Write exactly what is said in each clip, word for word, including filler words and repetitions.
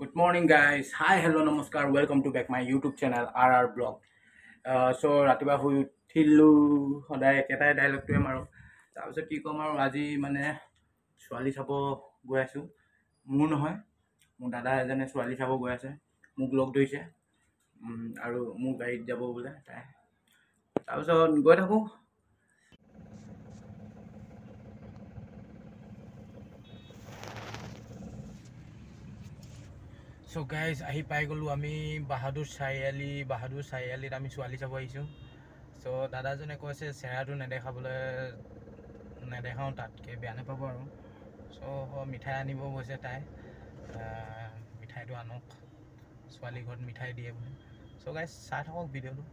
Good morning, guys. Hi, hello, namaskar. Welcome to back my YouTube channel R R Blog. Uh, so ৰাতিপুৱা শুই উঠিলো সদায় একেটাই ডাইলগটোৱে মাৰো তাৰপিছত কি ক'ম আৰু আজি মানে ছোৱালী চাব গৈ আছোঁ মোৰ নহয় মোৰ দাদা এজনে ছোৱালী চাব গৈ আছে মোক লগ ধৰিছে আৰু মোৰ গাড়ীত যাব বোলে তাই তাৰপিছত গৈ থাকোঁ So guys, ahi pai golu ami Bahadur Chariali, Bahadur Chariali ami ছোৱালী চাব আহিছোঁ so দাদাজনে কৈছে চেহেৰাটো নেদেখাবলৈ নেদেখাওঁ তাতকৈ বেয়া নাপাব আৰু so মিঠাই আনিব গৈছে তাই মিঠাইটো আনক ছোৱালী ঘৰত মিঠাই দিয়ে বোলে so guys চাই থাকক ভিডিঅ'টো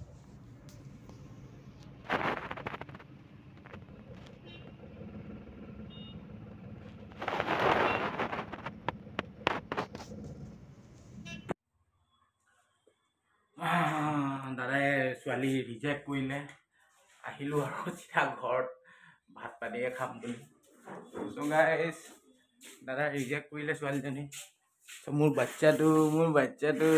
দাদাই ছোৱালী ৰিজেক্ট কৰিলে আহিলোঁ আৰু চিধা ঘৰত ভাত পানীয়ে খাম বুলি চ' গাইছ দাদা ৰিজেক্ট কৰিলে ছোৱালীজনী চ' মোৰ বাচ্চাটো মোৰ বাচ্চাটো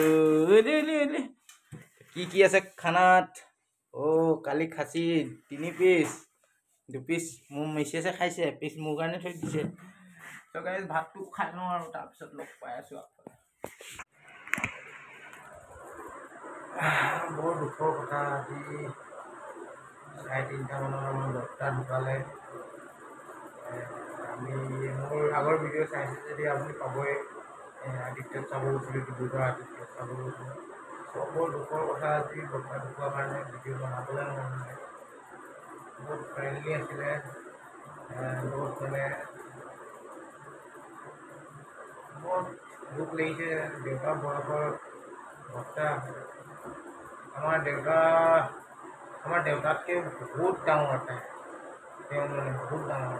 কি কি আছে খানাত অ' কালি খাচী তিনি পিচ দুপিচ মোৰ মেছেজে খাইছে পিচ মোৰ কাৰণে থৈ দিছে চ' গাইছ ভাতটো খাই লওঁ আৰু তাৰপিছত লগ পাই আছোঁ বৰ দুখৰ কথা আজি চাৰে তিনিটামানৰ আমাৰ বৰ্তা ঢুকালে আমি মোৰ আগৰ ভিডিঅ' চাইছে যদি আপুনি পাবই আদিত্যত চাব গৈছিলোঁ ডিব্ৰুগড় আদিত্যত চাব গৈছিলোঁ চব বৰ দুখৰ কথা আজি বৰ্তা ঢুকোৱাৰ কাৰণে ভিডিঅ' বনাবলৈ মন নাই বহুত ফ্ৰেণ্ডলি আছিলে বহুত মানে বহুত দুখ লাগিছে দেউতা বয়সৰ বৰ্তা আমাৰ দেউতা আমাৰ দেউতাতকৈ বহুত ডাঙৰ তাই তেওঁ মানে বহুত ডাঙৰ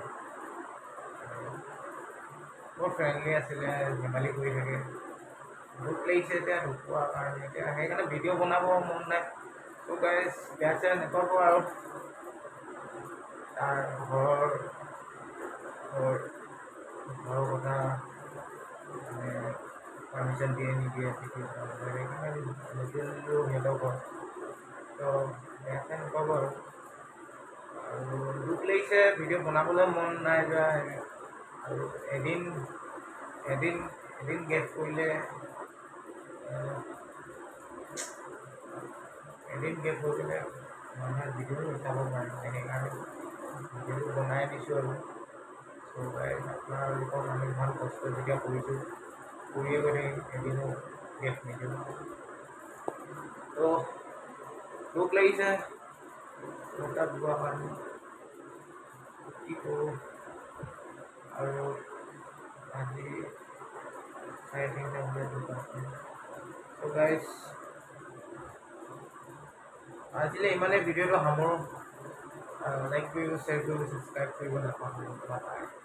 বহুত ফ্ৰেণ্ডলি আছিলে ধেমালি কৰি থাকে দুখ লাগিছে এতিয়া ঢুকোৱাৰ কাৰণে এতিয়া সেইকাৰণে ভিডিঅ' বনাব মন নাই ত' গাইজ বেয়া চেয়া নাপাব আৰু তাৰ ঘৰৰ ঘৰৰ ঘৰৰ কথা মানে পাৰ্মিশ্যন দিয়ে নিদিয়ে সেইকাৰণে নিদিলেও সিহঁতৰ ঘৰ তো বেয়া চেয়া নাপাব আৰু আৰু দুখ লাগিছে ভিডিঅ' বনাবলৈ মন নাই যোৱা আৰু এদিন এদিন এদিন গেছ কৰিলে এদিন গেছ হৈ গ'লে মানুহে ভিডিঅ'টো চাব পাৰে সেইকাৰণে ভিডিঅ'টো বনাই দিছোঁ আৰু চ' গাইজ আপোনালোকক আমি ইমান কষ্ট যেতিয়া কৰিছোঁ কৰিয়ে গৈ থাকিম এদিনো গেছ নিদিওঁ তো দুখ লাগিছে দুটা যোৱা কাৰণে কি কৰোঁ আৰু আজি চাৰে তিনিটা বজাত দুটা চ' গাইজ আজিলৈ ইমানেই ভিডিঅ'টো সামৰোঁ লাইক কৰিব শ্বেয়াৰ কৰিব ছাবস্ক্ৰাইব কৰিব নাপাহৰিব